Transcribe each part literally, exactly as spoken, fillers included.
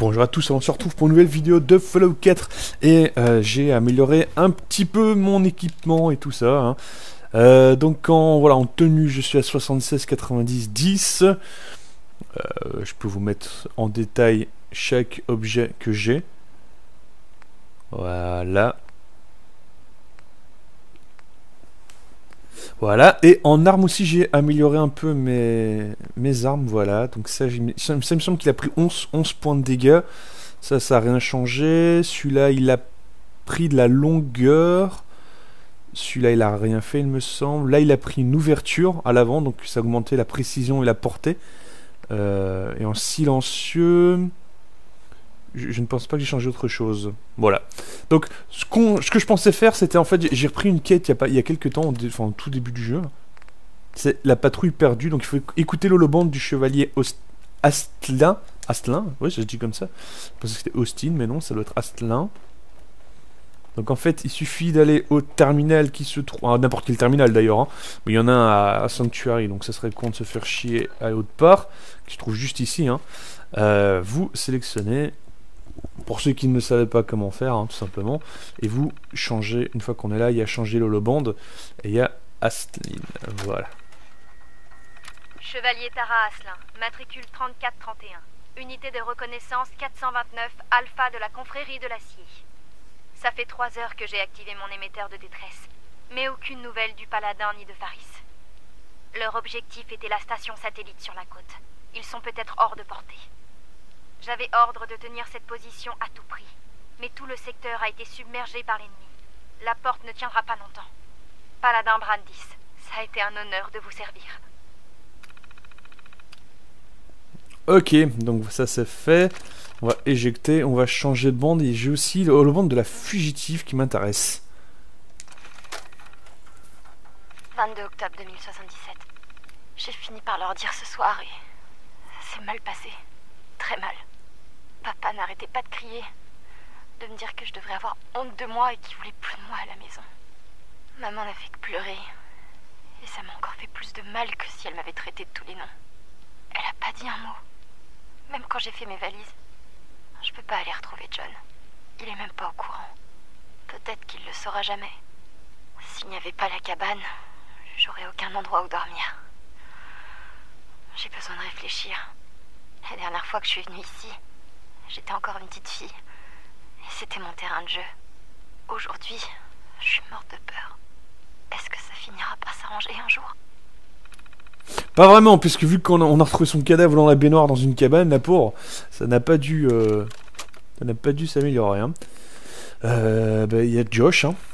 Bonjour à tous, on se retrouve pour une nouvelle vidéo de Fallout quatre et euh, j'ai amélioré un petit peu mon équipement et tout ça. Hein. Euh, donc en, voilà, en tenue je suis à soixante-seize quatre-vingt-dix dix. Euh, je peux vous mettre en détail chaque objet que j'ai. Voilà. Voilà, et en armes aussi j'ai amélioré un peu mes, mes armes, voilà. Donc ça, mis... ça, ça me semble qu'il a pris onze, onze points de dégâts. Ça, ça n'a rien changé. Celui-là, il a pris de la longueur. Celui-là, il a rien fait, il me semble. Là, il a pris une ouverture à l'avant, donc ça a augmenté la précision et la portée. Euh, et en silencieux... Je, je ne pense pas que j'ai changé autre chose. Voilà. Donc, ce, qu'on, ce que je pensais faire, c'était en fait... J'ai repris une quête il y a, pas, il y a quelques temps, enfin, au tout début du jeu. C'est la patrouille perdue. Donc, il faut écouter l'holobande du chevalier Ost Astlin. Astlin, oui, ça se dit comme ça. Je pensais que c'était Austin, mais non, ça doit être Astlin. Donc, en fait, il suffit d'aller au terminal qui se trouve... Ah, n'importe quel terminal, d'ailleurs. Hein. Mais il y en a un à, à Sanctuary, donc ça serait con de se faire chier à l'autre part, qui se trouve juste ici. Hein. Euh, vous sélectionnez... Pour ceux qui ne savaient pas comment faire, hein, tout simplement. Et vous changez, une fois qu'on est là, il y a changer l'holobande. Et il y a Astlin. Voilà. Chevalier Tara Astlin, matricule trente-quatre trente et un. Unité de reconnaissance quatre cent vingt-neuf, Alpha de la confrérie de l'acier. Ça fait trois heures que j'ai activé mon émetteur de détresse. Mais aucune nouvelle du paladin ni de Faris. Leur objectif était la station satellite sur la côte. Ils sont peut-être hors de portée. J'avais ordre de tenir cette position à tout prix. Mais tout le secteur a été submergé par l'ennemi. La porte ne tiendra pas longtemps. Paladin Brandis, ça a été un honneur de vous servir. Ok, donc ça c'est fait. On va éjecter, on va changer de bande. Et j'ai aussi le holobande de la fugitive qui m'intéresse. vingt-deux octobre deux mille soixante-dix-sept. J'ai fini par leur dire ce soir et... ça s'est mal passé. Très mal. Papa n'arrêtait pas de crier, de me dire que je devrais avoir honte de moi et qu'il voulait plus de moi à la maison. Maman n'a fait que pleurer, et ça m'a encore fait plus de mal que si elle m'avait traité de tous les noms. Elle a pas dit un mot, même quand j'ai fait mes valises. Je peux pas aller retrouver John. Il est même pas au courant. Peut-être qu'il le saura jamais. S'il n'y avait pas la cabane, j'aurais aucun endroit où dormir. J'ai besoin de réfléchir. La dernière fois que je suis venue ici, j'étais encore une petite fille. Et c'était mon terrain de jeu. Aujourd'hui, je suis morte de peur. Est-ce que ça finira par s'arranger un jour? Pas vraiment, puisque vu qu'on a, on a retrouvé son cadavre dans la baignoire dans une cabane, la pauvre, ça n'a pas dû... Euh, ça n'a pas dû s'améliorer. Hein. Euh, bah, y a Josh. Hein.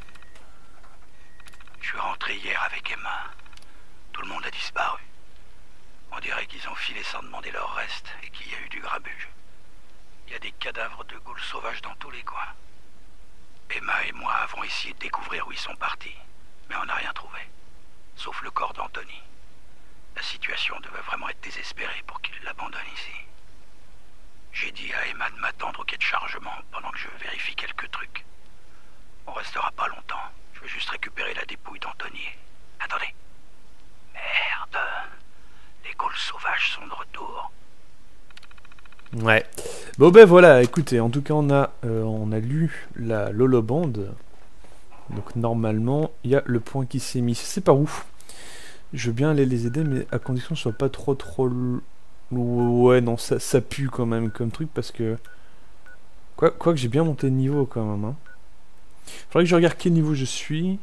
Je suis rentré hier avec Emma. Tout le monde a disparu. On dirait qu'ils ont filé sans demander leur reste et qu'il y a eu du grabuge. Il y a des cadavres de ghouls sauvages dans tous les coins. Emma et moi avons essayé de découvrir où ils sont partis, mais on n'a rien trouvé. Sauf le corps d'Anthony. La situation devait vraiment être désespérée pour qu'il l'abandonne ici. J'ai dit à Emma de m'attendre au quai de chargement pendant que je vérifie quelques trucs. On restera pas longtemps. Je veux juste récupérer la dépouille d'Anthony. Attendez. Merde. Les ghouls sauvages sont de retour. Ouais. Bon ben voilà, écoutez, en tout cas on a, euh, on a lu la l'holobande. Donc normalement, il y a le point qui s'est mis. C'est par où? Je veux bien aller les aider, mais à condition que ce soit pas trop trop... Ouais, non, ça, ça pue quand même comme truc, parce que... Quoi, quoi que j'ai bien monté de niveau quand même. Hein. Faudrait que je regarde quel niveau je suis.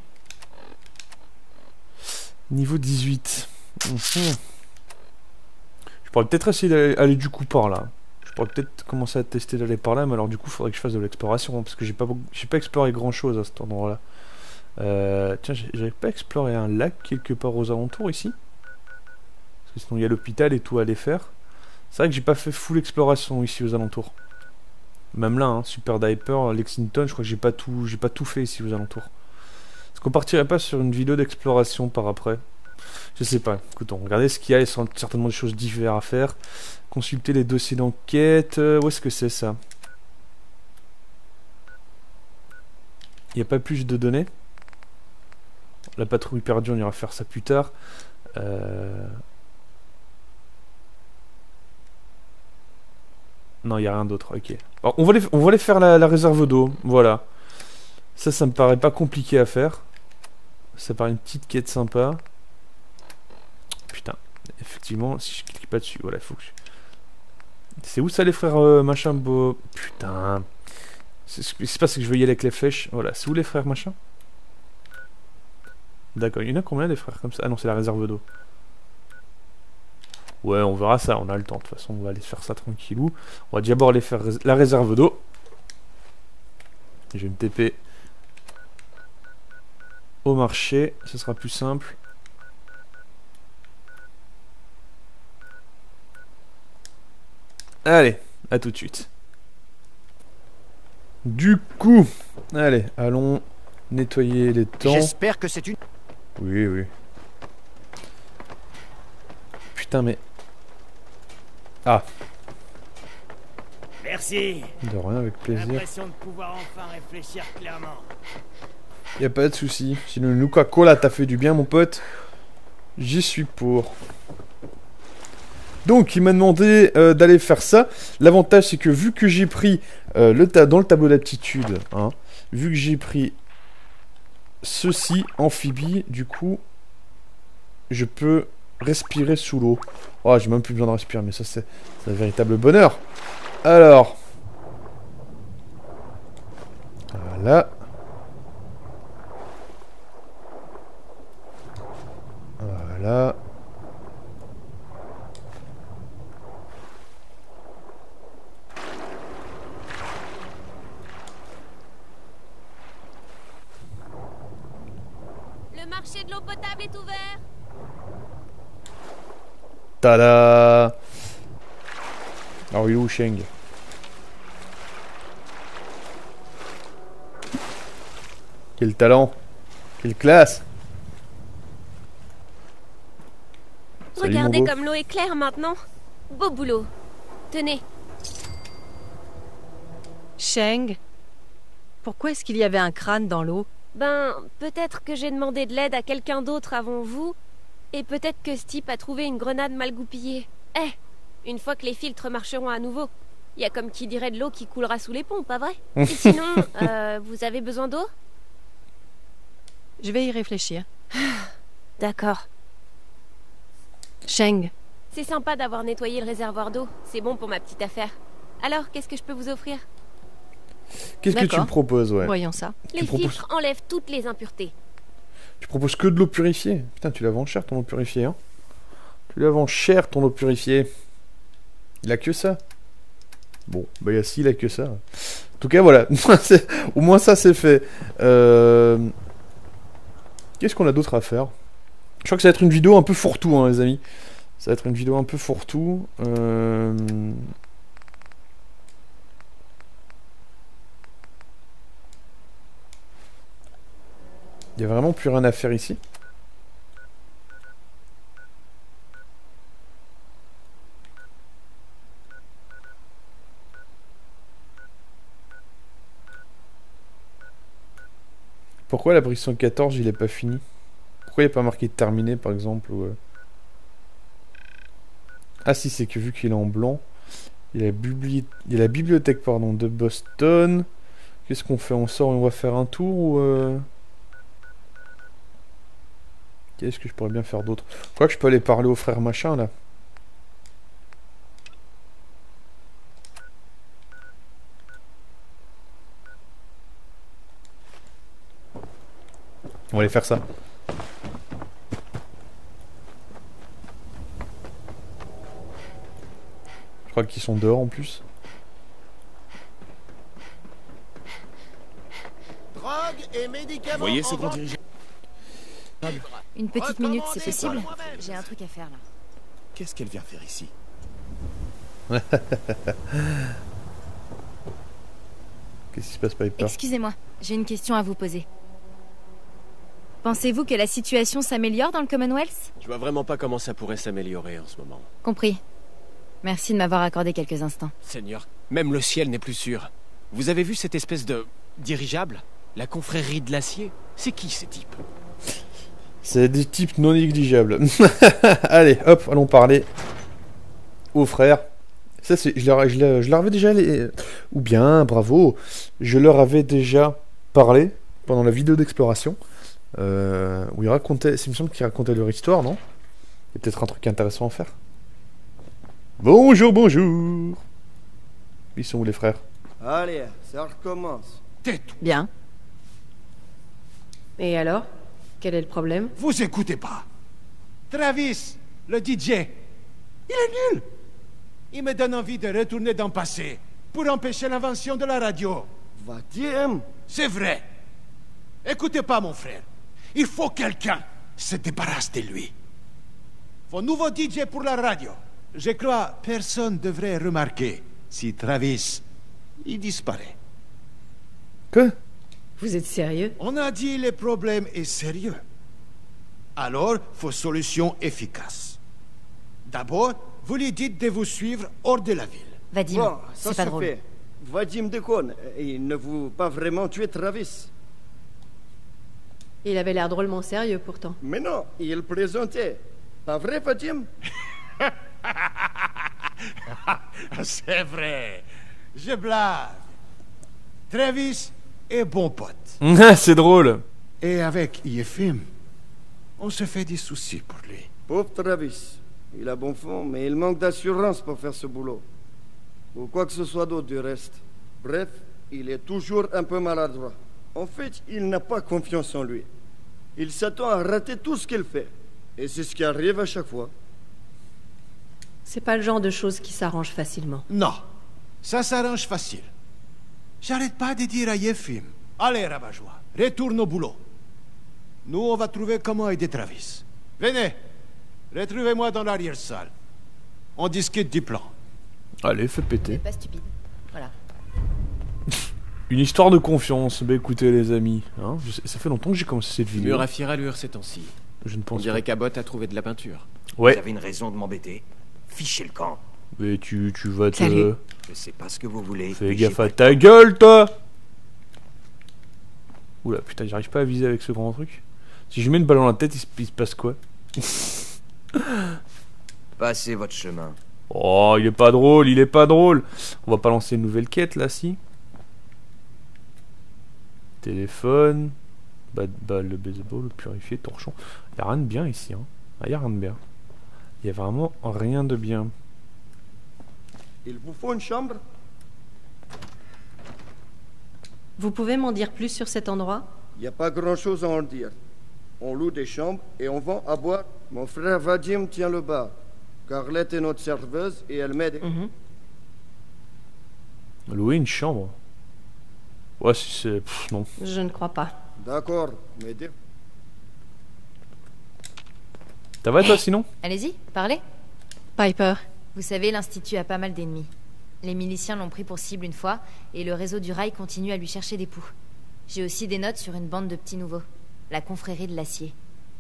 Niveau dix-huit. Mmh. Je pourrais peut-être essayer d'aller du coup par là. Je pourrais peut-être commencer à tester d'aller par là, mais alors du coup, il faudrait que je fasse de l'exploration, hein, parce que j'ai pas, j'ai pas exploré grand-chose à cet endroit-là. Euh, tiens, j'avais pas exploré un lac quelque part aux alentours ici? Parce que sinon, il y a l'hôpital et tout à aller faire. C'est vrai que j'ai pas fait full exploration ici aux alentours. Même là, hein, Super Diaper, Lexington, je crois que j'ai pas tout, j'ai pas tout fait ici aux alentours. Est-ce qu'on partirait pas sur une vidéo d'exploration par après? Je sais pas. Écoutons, regardez ce qu'il y a. Il y a certainement des choses différentes à faire. Consulter les dossiers d'enquête. Euh, où est-ce que c'est ça? Il n'y a pas plus de données. La patrouille perdue, on ira faire ça plus tard. Euh... Non, il n'y a rien d'autre, ok. Alors, on va aller, on va aller faire la, la réserve d'eau, voilà. Ça, ça me paraît pas compliqué à faire. Ça paraît une petite quête sympa. Putain, effectivement, si je clique pas dessus, voilà, il faut que je... C'est où ça les frères euh, machin beau... Putain. Ce qui se passe, c'est que je veux y aller avec les flèches. Voilà, c'est où les frères machin? D'accord, il y en a combien des frères comme ça? Ah non, c'est la réserve d'eau. Ouais, on verra ça, on a le temps. De toute façon, on va aller faire ça tranquillou. On va d'abord aller faire la réserve d'eau. Je vais me T P au marché, ce sera plus simple. Allez, à tout de suite. Du coup, allez, allons nettoyer les temps. J'espère que c'est une... Oui, oui. Putain, mais... Ah. Merci. De rien, avec plaisir. L'impression de pouvoir enfin réfléchir clairement. Y a pas de souci. Si le Nuka-Cola t'a fait du bien, mon pote, j'y suis pour. Donc, il m'a demandé euh, d'aller faire ça. L'avantage, c'est que vu que j'ai pris euh, le ta dans le tableau d'aptitude, hein, vu que j'ai pris ceci, amphibie, du coup, je peux respirer sous l'eau. Oh, j'ai même plus besoin de respirer, mais ça, c'est un véritable bonheur. Alors, voilà. Voilà. Le marché de l'eau potable est ouvert. Tada! Alors, il est où, Sheng? Quel talent! Quelle classe! Salut, Regardez mon beau. comme l'eau est claire maintenant. Beau boulot. Tenez. Sheng, pourquoi est-ce qu'il y avait un crâne dans l'eau? Ben, peut-être que j'ai demandé de l'aide à quelqu'un d'autre avant vous. Et peut-être que ce type a trouvé une grenade mal goupillée. Eh, une fois que les filtres marcheront à nouveau, il y a comme qui dirait de l'eau qui coulera sous les ponts, pas vrai? Et sinon, euh, vous avez besoin d'eau? Je vais y réfléchir. D'accord. Sheng, C'est sympa d'avoir nettoyé le réservoir d'eau. C'est bon pour ma petite affaire. Alors, qu'est-ce que je peux vous offrir? Qu'est-ce que tu D'accord. me proposes, ouais? voyons ça. Les proposes- filtres enlèvent toutes les impuretés. Tu proposes que de l'eau purifiée? Putain, tu la vends cher ton eau purifiée, hein? Tu la vends cher ton eau purifiée. Il a que ça? Bon, bah y'a si, il a que ça. En tout cas, voilà. C'est- Au moins ça, c'est fait. Euh... Qu'est-ce qu'on a d'autre à faire? Je crois que ça va être une vidéo un peu fourre-tout, hein, les amis. Ça va être une vidéo un peu fourre-tout. Euh... Il y a vraiment plus rien à faire ici. Pourquoi la brise cent quatorze, il est pas fini? Pourquoi il n'est pas marqué terminé, par exemple ou, euh... Ah si, c'est que vu qu'il est en blanc, il y a la, bibli... il y a la bibliothèque pardon, de Boston. Qu'est-ce qu'on fait? On sort et on va faire un tour ou... Euh... Qu'est-ce que je pourrais bien faire d'autre? Je crois que je peux aller parler aux frères machin, là. On va aller faire ça. Je crois qu'ils sont dehors en plus. Drogue et médicaments. Vous voyez ce en grand vente dirigeant? Une petite minute, c'est possible? Recommandé par J'ai un truc à faire là. Qu'est-ce qu'elle vient faire ici? Qu'est-ce qui se passe, Piper? Excusez-moi, j'ai une question à vous poser. Pensez-vous que la situation s'améliore dans le Commonwealth? Je vois vraiment pas comment ça pourrait s'améliorer en ce moment. Compris. Merci de m'avoir accordé quelques instants. Seigneur, même le ciel n'est plus sûr. Vous avez vu cette espèce de... dirigeable? La confrérie de l'acier? C'est qui ces types? C'est des types non négligeables. Allez, hop, allons parler aux frères. Ça, c'est, je, leur, je, leur, je leur avais déjà... Les... Ou bien, bravo, je leur avais déjà parlé pendant la vidéo d'exploration, euh, où ils racontaient... Il me semble qu'ils racontaient leur histoire, non? Il y a peut-être un truc intéressant à faire. Bonjour, bonjour. Ils sont où, les frères? Allez, ça recommence. Tais-toi. Bien. Et alors? Quel est le problème? Vous écoutez pas. Travis, le D J, il est nul. Il me donne envie de retourner dans le passé pour empêcher l'invention de la radio. Vadim, C'est vrai. Écoutez pas, mon frère. Il faut quelqu'un se débarrasse de lui. Vos nouveau D J pour la radio. Je crois personne devrait remarquer si Travis, il disparaît. Quoi? Vous êtes sérieux? On a dit le problème est sérieux. Alors, faut solution efficace. D'abord, vous lui dites de vous suivre hors de la ville. Vadim, bon, ça c'est pas se drôle. fait. Vadim déconne. Il ne veut pas vraiment tuer Travis. Il avait l'air drôlement sérieux pourtant. Mais non, il plaisantait. Pas vrai, Vadim? C'est vrai. Je blague. Travis est bon pote. C'est drôle. Et avec Yefim, on se fait des soucis pour lui. Pauvre Travis. Il a bon fond, mais il manque d'assurance pour faire ce boulot. Ou quoi que ce soit d'autre du reste. Bref, il est toujours un peu maladroit. En fait, il n'a pas confiance en lui. Il s'attend à rater tout ce qu'il fait. Et c'est ce qui arrive à chaque fois. C'est pas le genre de choses qui s'arrange facilement. Non, ça s'arrange facile. J'arrête pas de dire à Yefim, allez rabat-joie, retourne au boulot. Nous, on va trouver comment aider Travis. Venez, retrouvez-moi dans l'arrière-salle. On discute du plan. Allez, fais C'est péter. pas stupide. Voilà. Une histoire de confiance. Bah écoutez, les amis, hein, je sais- ça fait longtemps que j'ai commencé cette vidéo. Mur à fière allure ces temps-ci. Je ne On pense dirait qu'Abbott a trouvé de la peinture. Vous Ouais, avez une raison de m'embêter? Fichez le camp. mais tu, tu vas te... Salut. Je sais pas ce que vous voulez. Fais mais gaffe j'ai à pas- ta gueule, toi. Oula, putain, j'arrive pas à viser avec ce grand truc. Si je mets une balle dans la tête, il se, il se passe quoi? Passez votre chemin. Oh, il est pas drôle, il est pas drôle. On va pas lancer une nouvelle quête, là, si? Téléphone... Bad balle de baseball, purifié, torchon. Y a rien de bien ici, hein. Ah, y a rien de bien. Y a vraiment rien de bien. Il vous faut une chambre? Vous pouvez m'en dire plus sur cet endroit? Il n'y a pas grand-chose à en dire. On loue des chambres et on vend à boire. Mon frère Vadim tient le bar. Carlette est notre serveuse et elle m'aide. Mhm. Louer une chambre. Ouais, si c'est... pff, non. Je ne crois pas. D'accord, mais dis- Ça va, toi, sinon? Allez-y, parlez. Piper, Vous savez, l'Institut a pas mal d'ennemis. Les miliciens l'ont pris pour cible une fois, et le réseau du rail continue à lui chercher des poux. J'ai aussi des notes sur une bande de petits nouveaux. La confrérie de l'acier.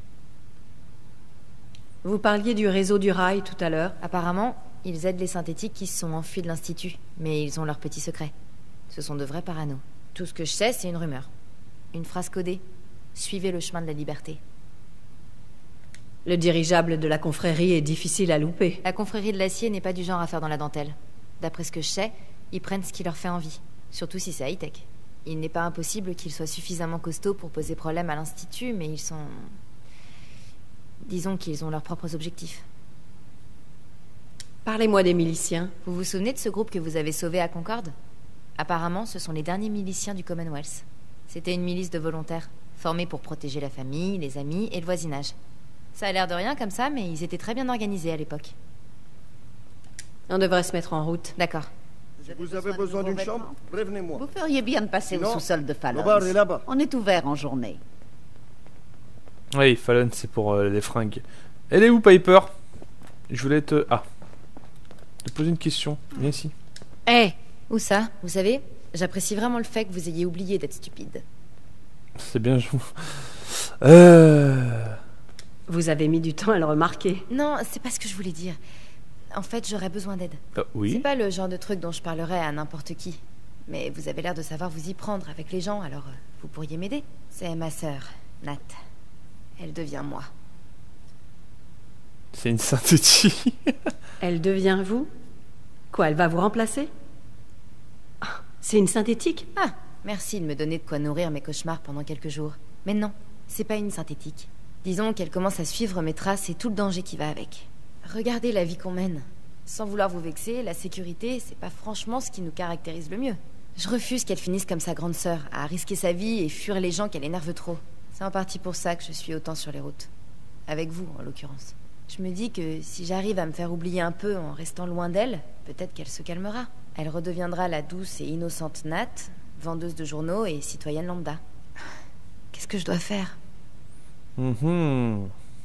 vous parliez du réseau du rail tout à l'heure. Apparemment, ils aident les synthétiques qui se sont enfuis de l'Institut, mais ils ont leurs petits secrets. Ce sont de vrais paranos. Tout ce que je sais, c'est une rumeur. Une phrase codée. Suivez le chemin de la liberté. Le dirigeable de la confrérie est difficile à louper. La confrérie de l'acier n'est pas du genre à faire dans la dentelle. D'après ce que je sais, ils prennent ce qui leur fait envie. Surtout si c'est high-tech. Il n'est pas impossible qu'ils soient suffisamment costauds pour poser problème à l'Institut, mais ils sont... Disons qu'ils ont leurs propres objectifs. Parlez-moi des miliciens. Vous vous souvenez de ce groupe que vous avez sauvé à Concorde? Apparemment, ce sont les derniers miliciens du Commonwealth. C'était une milice de volontaires, formée pour protéger la famille, les amis et le voisinage. Ça a l'air de rien comme ça, mais ils étaient très bien organisés à l'époque. On devrait se mettre en route. D'accord. Si vous avez besoin d'une chambre, prévenez-moi. Vous feriez bien de passer Sinon, au sous-sol de Fallon. le bar est là-bas. On est ouvert en journée. Oui, Fallon, c'est pour euh, les fringues. Elle est où, Piper? Je voulais te... Ah. Te poser une question. Viens ici. Hé, où ça? Vous savez, j'apprécie vraiment le fait que vous ayez oublié d'être stupide. C'est bien joué. Euh... Vous avez mis du temps à le remarquer. Non, c'est pas ce que je voulais dire. En fait, j'aurais besoin d'aide. ah, C'est oui. pas le genre de truc dont je parlerais à n'importe qui. Mais vous avez l'air de savoir vous y prendre avec les gens, alors euh, vous pourriez m'aider. C'est ma sœur, Nat. Elle devient moi. C'est une synthétique. Elle devient vous? Quoi, elle va vous remplacer? Ah, c'est une synthétique? Ah, merci de me donner de quoi nourrir mes cauchemars pendant quelques jours. Mais non, c'est pas une synthétique. Disons qu'elle commence à suivre mes traces et tout le danger qui va avec. Regardez la vie qu'on mène. Sans vouloir vous vexer, la sécurité, c'est pas franchement ce qui nous caractérise le mieux. Je refuse qu'elle finisse comme sa grande sœur, à risquer sa vie et fuir les gens qu'elle énerve trop. C'est en partie pour ça que je suis autant sur les routes. Avec vous, en l'occurrence. Je me dis que si j'arrive à me faire oublier un peu en restant loin d'elle, peut-être qu'elle se calmera. Elle redeviendra la douce et innocente Nat, vendeuse de journaux et citoyenne lambda. Qu'est-ce que je dois faire? Mmh.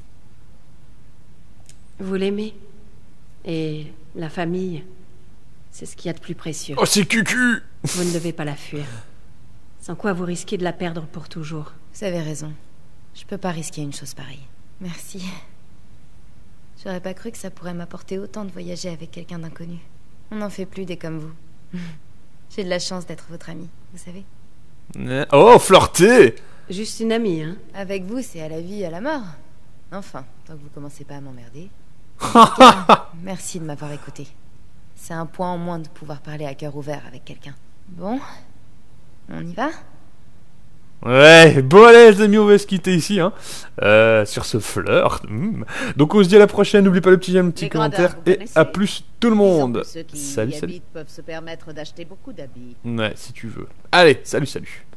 Vous l'aimez. Et la famille, c'est ce qu'il y a de plus précieux. Oh, c'est cucu! Vous ne devez pas la fuir. Sans quoi vous risquez de la perdre pour toujours. Vous avez raison. Je peux pas risquer une chose pareille. Merci. J'aurais pas cru que ça pourrait m'apporter autant de voyager avec quelqu'un d'inconnu. On n'en fait plus des comme vous. J'ai de la chance d'être votre amie, vous savez. Oh, flirter! Juste une amie, hein? Avec vous, c'est à la vie, à la mort. Enfin, tant que vous commencez pas à m'emmerder. Merci de m'avoir écouté. C'est un point en moins de pouvoir parler à cœur ouvert avec quelqu'un. Bon, on y va? Ouais, bon allez les amis, on va se quitter ici, hein, euh, sur ce flirt. Mmh. Donc on se dit à la prochaine, n'oublie pas le petit j'aime, petit commentaire, et à plus tout le monde. Ceux qui Salut, y salut. habitent peuvent se permettre d'acheter beaucoup d'habits. Ouais, si tu veux. Allez, salut, salut.